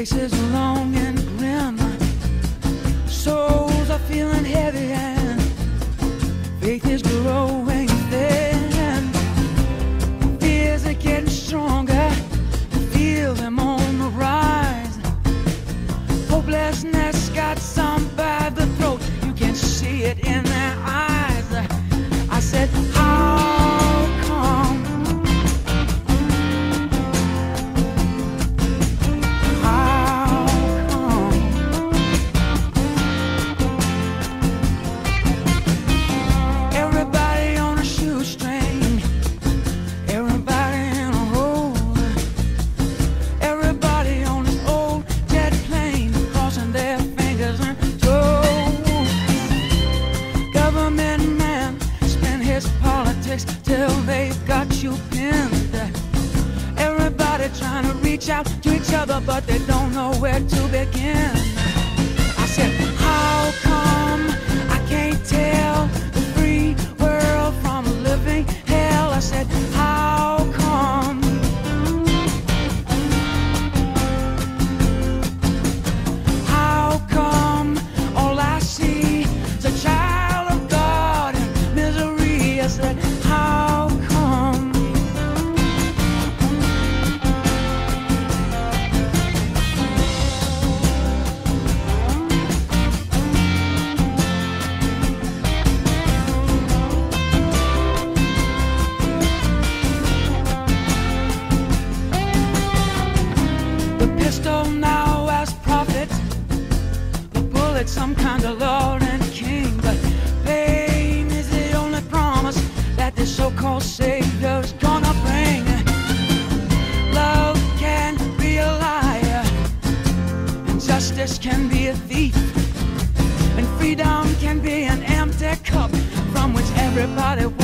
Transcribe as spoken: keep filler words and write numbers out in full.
Faces are long and grim, souls are feeling heavy, and faith is growing thin. Fears are getting stronger, feel them on the rise. Hopelessness got some by the throat, you can see it in their eyes. I said, how come? How come? Everybody on a shoestring, everybody in a hole, everybody on this old jet plane, crossing their fingers and toes. Government man spin his politics till they've got you pinned. Everybody trying to reach out to each other, but they don't know where to begin. I said, how come I can't tell the free world from a living hell? I said, how come? How come all I see is a child of God in misery? I said, how come? The pistol now as prophet, the bullet some kind of lord and king, but pain is the only promise that this so-called savior's gonna bring. Love can be a liar, and justice can be a thief, and freedom can be an empty cup from which everybody